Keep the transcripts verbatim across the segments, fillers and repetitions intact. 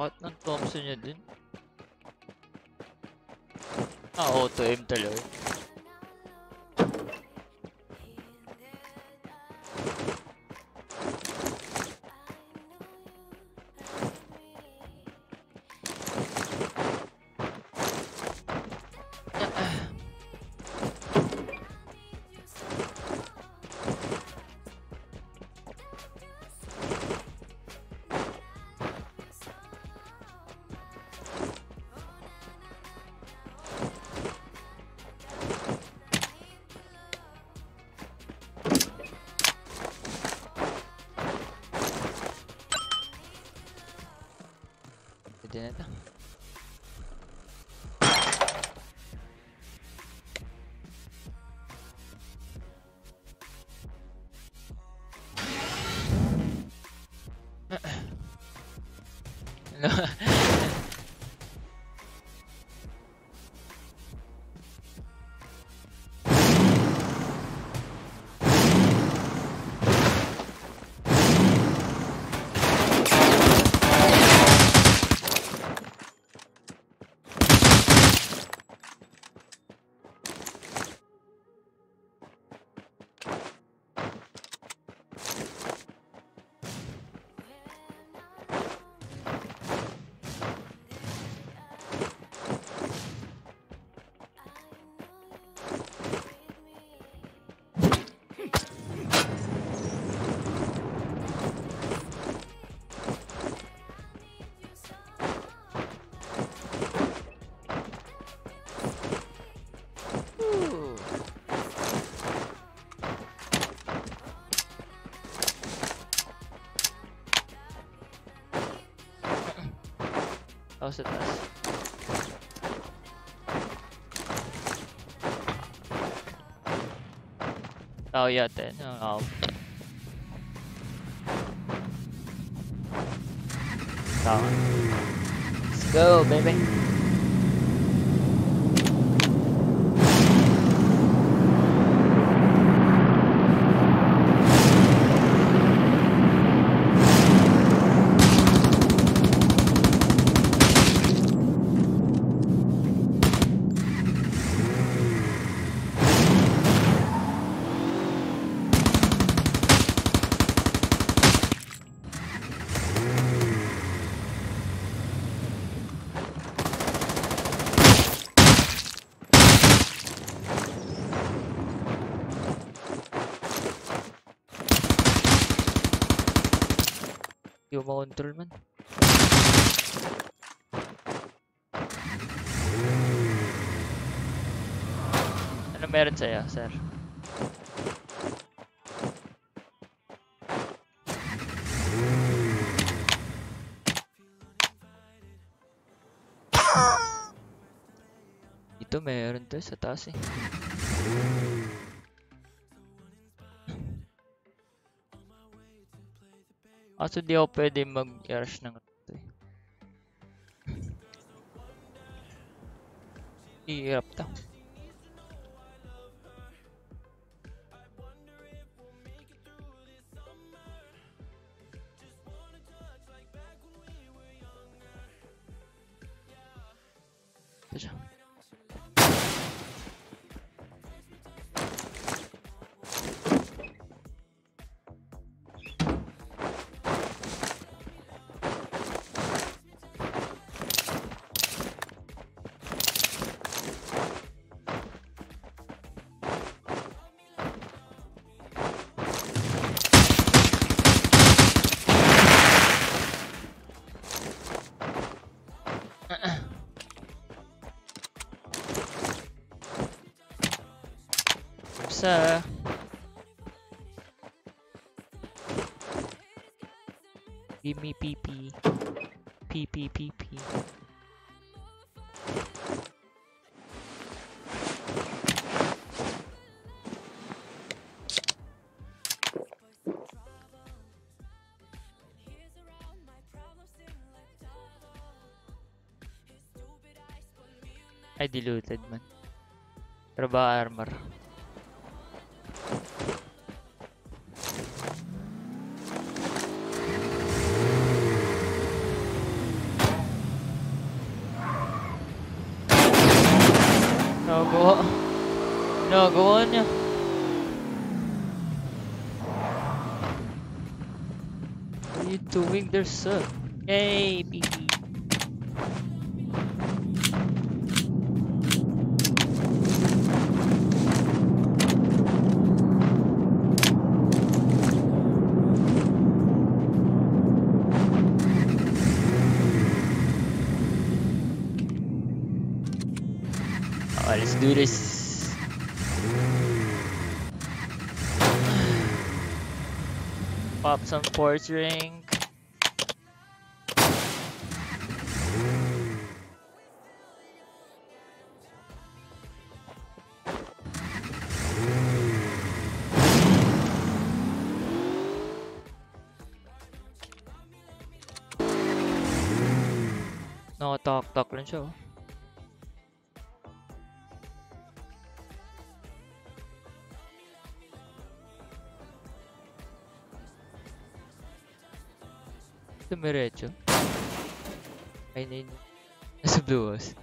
Bakit ng Thompson niya din? Ah, auto aim talaga. Pwede na ito. Ako sa taas. Tao yata yun. Ako. Tao. Let's go, baby. Yung mga control man. Ano meron sa'yo, sir? Ito meron to sa taas eh. Kaso di ako pwede mag-rush ng ito eh. Ihirap to. Ito siya. Sa give me P P P P P P. Ay, diluted man. Pero ba armor? Gawa. Nagawa niya. What are you doing there, sir? Yay, P P. Oh, let's do this. Pop some force ring. Nakatak-tak lang siya. Oh. Dumiretso. Ay, na yun. Nasa blue house.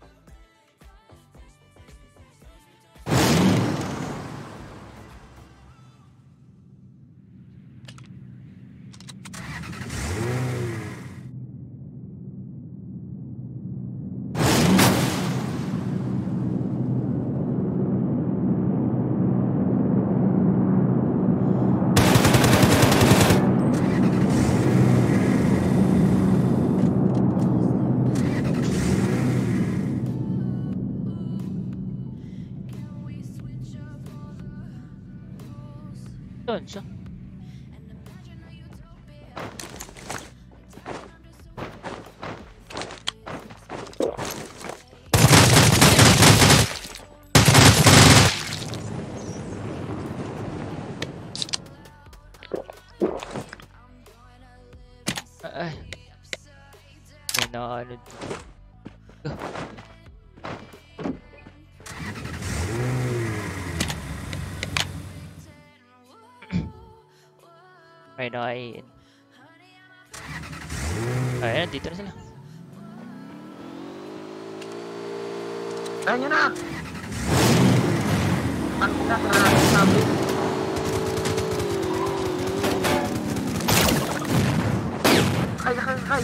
Doon siya. Ay. May nakaano dito. May nakain. Ayan, dito na sila. Ayan yun na! Ano na sa sabi? Kay, kay, kay!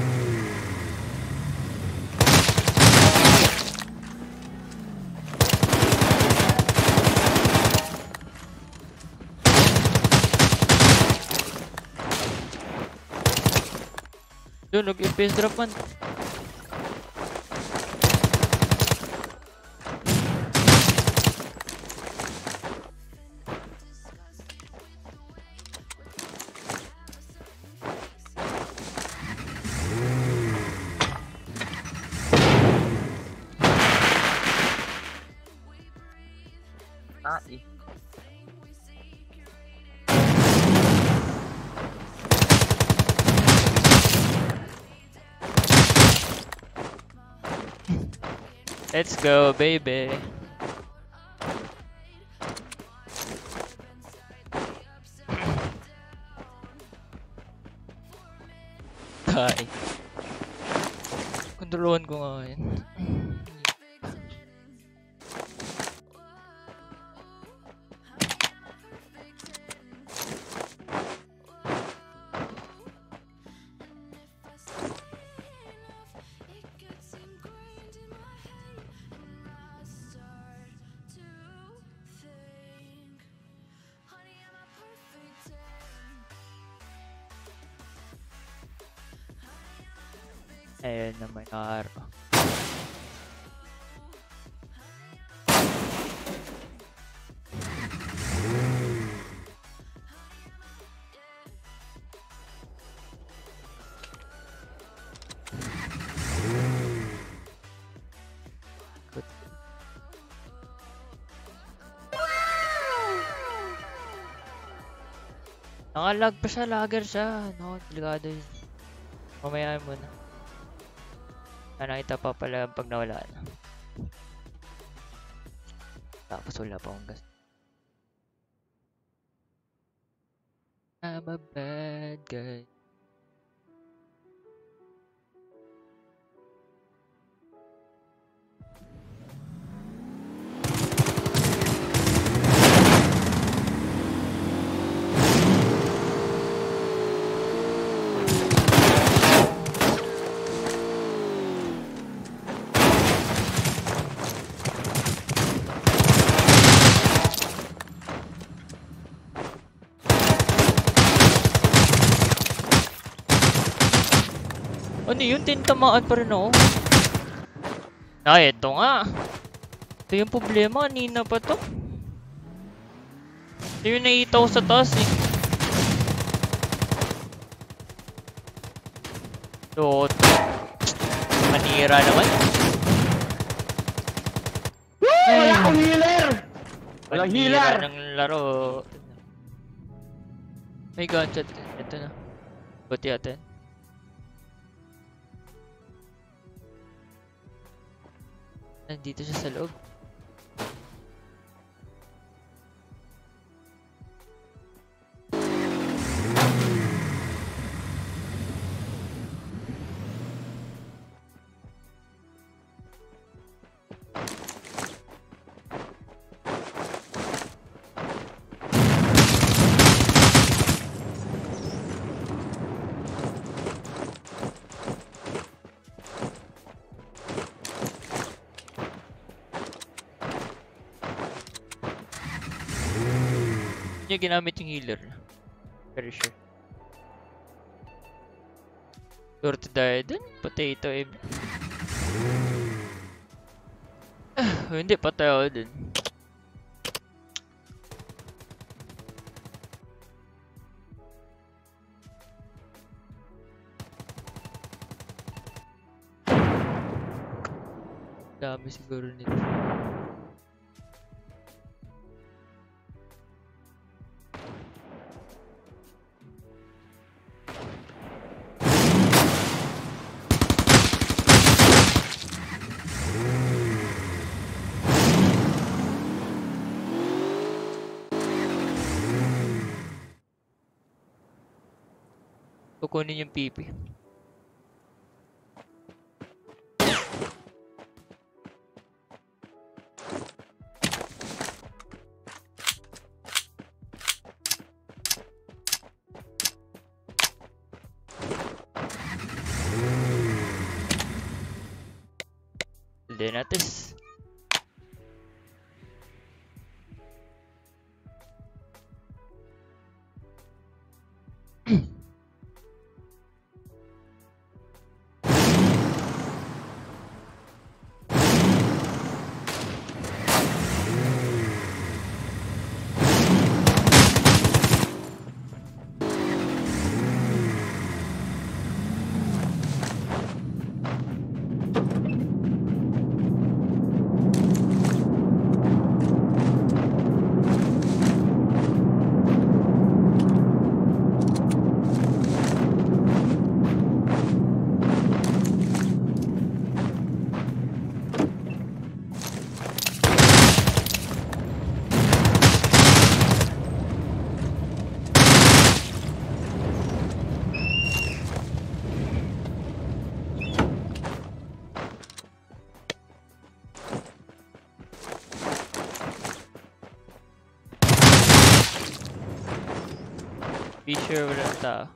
Doon, nag-F P S drop man. Ah, eh. Let's go, baby. Tay. Kontrolon ko nga yun. Ayun naman araw. Nakalag pa siya, lagger siya. No, delikado yun. Mamaya mo na. Ah, nakita pa pala pag nawala na. Tapos wala pa akong gas. I'm a bad guy. Ano yun? Tintamaan pa rin ako. Ah, eto nga. Ito yung problema. Kanina pa to. Ito yung nakita ko sa taas eh. So, manira naman. Woo! Wala akong healer! Walang Manira healer! ng laro. May gunshot. Ito na. Buti natin. Nandito siya sa loob. Hindi niya ginamit yung healer. Very sure. Sure to die dun. Potato eh. Ah, hindi, patay ako dun. Dami siguro nito. Kukunin yung P P. Lenatis. Be sure walang tao.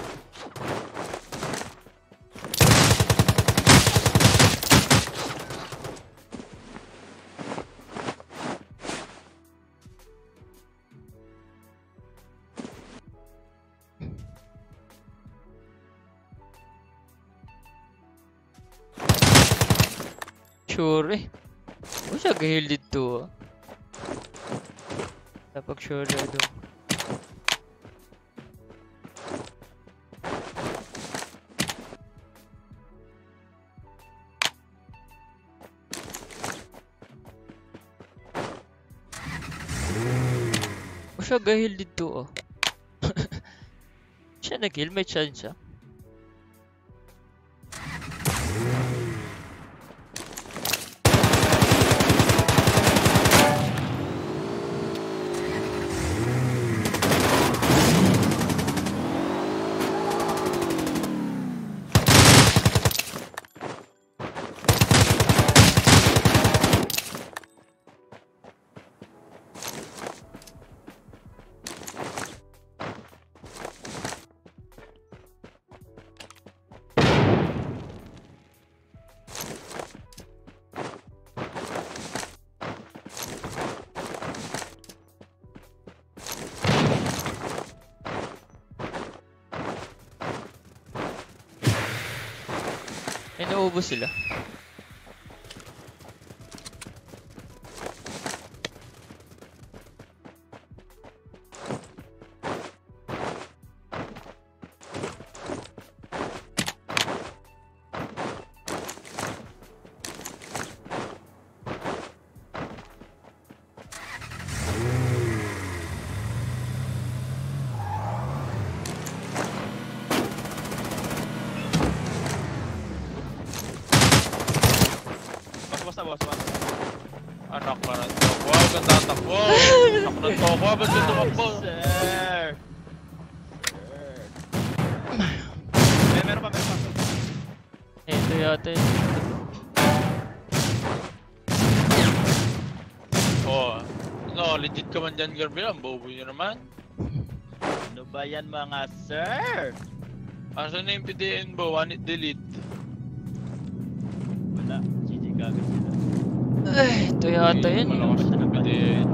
Sure eh. Huwag siya gahil dito ah. Kapag sure na doon. Siya gahil dito oh. Siya nag-heal, may chance siya. May naubos sila. Basta boss, boss. Anak ka ng tokwa, huwag kang tatakbo. Anak ng tokwa, ba't ka tumakbo? Sir! Sir! May meron pa, meron pa. Eh, ito yata yun. Oh, no, legit ka man dyan, Garby. Ang bobo nyo naman. Ano ba yan mga sir? Asan na yung P D N bo? One it delete. Wala, G G kagad sila. Ay, ito yata yun. Malakas na P D N.